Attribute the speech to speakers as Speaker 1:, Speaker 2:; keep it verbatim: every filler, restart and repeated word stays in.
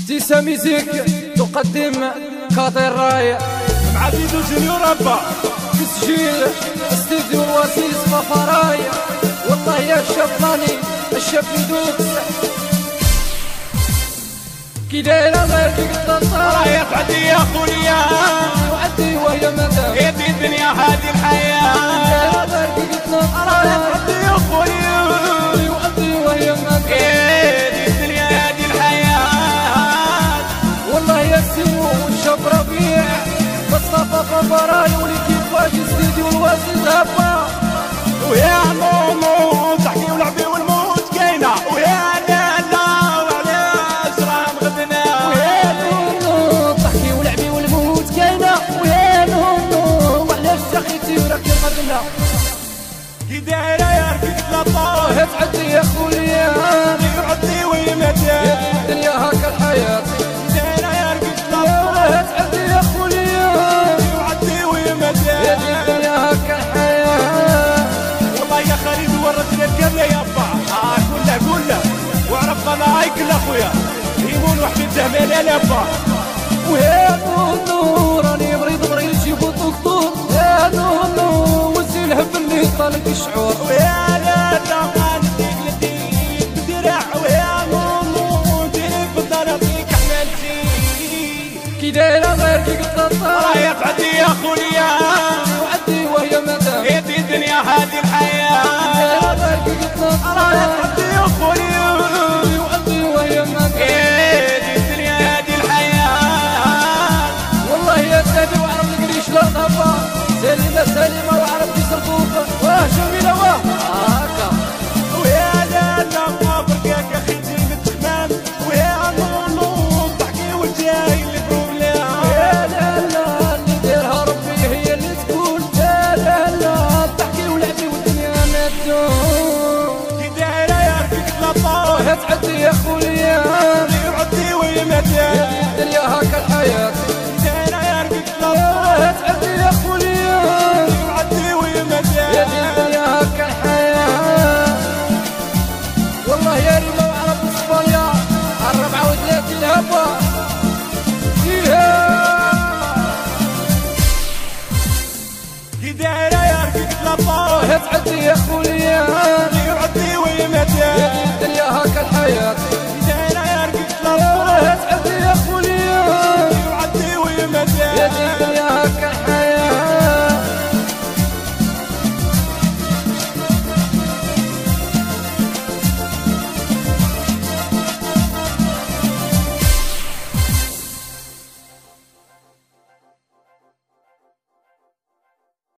Speaker 1: ابتسام ميزيك تقدم كاطير راي
Speaker 2: مع فيدو جونيور أبا
Speaker 1: تسجيل استديو الواسيس ففراي. والله يا الشباني الشاب يدوس كي دايره غير كي قلت
Speaker 2: راهي تعدي يا خويا
Speaker 1: وعدي وهي مدام
Speaker 2: هي في الدنيا هذه الحياة
Speaker 1: دايره غير كي قلت
Speaker 2: راهي تعدي يا خويا
Speaker 1: وعدي وهي مدام
Speaker 2: هي في الدنيا هذه الحياة.
Speaker 1: والله يا سمو والشاب ربيع مصطفى فبراي ولي كيفاش استديو الواسيس هبا
Speaker 2: ويا ماما تحكي ولعبي والموت كاينة ويا لالا وعلاش راه مغبنا
Speaker 1: ويا نونو تحكي ولعبي والموت كاينة ويا نونو وعلاش تخيتي وراكي مغبنا
Speaker 2: كي دايرة يا ركبت لطار
Speaker 1: وهي تعدي يا خويا
Speaker 2: يعدي ويمتى
Speaker 1: الدنيا هاكا الحياة
Speaker 2: دايرة يا ركبت
Speaker 1: وهي
Speaker 2: لطار
Speaker 1: تعدي يا خويا
Speaker 2: يعدي ويمتى
Speaker 1: الدنيا هاكا الحياة.
Speaker 2: والله يا خالد ورثني الكاملة يا با اه كلها كلها وعرف انا هاي كلها خويا يمون وحدي الجمال يا با
Speaker 1: ويا نونو راني مريض مريض جيبو دكتور يا نونو وزي الهب اللي طالق الشعور
Speaker 2: ويا لا لا ما نديك نديك بدرع ويا نونو ديرك بالدار فيك حملتي
Speaker 1: كي دايره غير كي قلت
Speaker 2: راهي تعدي يا خويا
Speaker 1: وعدي وهي مدام
Speaker 2: هي في الدنيا هذه الحياة
Speaker 1: دايره غير كي قلت
Speaker 2: راهي تعدي يا خويا
Speaker 1: وعدي وهي مدام
Speaker 2: هي في الدنيا هذه الحياة.
Speaker 1: والله يا سيدي وعرف القريش لا طبا سليمة سليمة وعرف كسر طوفة واه جميلة واه هاكا
Speaker 2: ويا لا لا ما برقاك اخي تجي متخمام ويا نونو تحكي وجاي اللي بروبلام
Speaker 1: يا لا لا اللي ديرها ربي هي اللي تكون يا لا لا تحكي ولعبي والدنيا ما تدوم
Speaker 2: كي دايرة يا ركبت لطار
Speaker 1: وهي تعدي يا خويا
Speaker 2: يعدي ويمتى
Speaker 1: الدنيا هاكا الحياة
Speaker 2: دايرة يا ركبت
Speaker 1: وهي
Speaker 2: لطار
Speaker 1: تعدي يا خويا
Speaker 2: يعدي ويمتى
Speaker 1: يا دي الدنيا هاكا الحياة. والله يا ريما وعرب اسبانيا الربعة وثلاثين هبة فيها
Speaker 2: كي دايرة يا ركبت لطار
Speaker 1: وهي تعدي يا خويا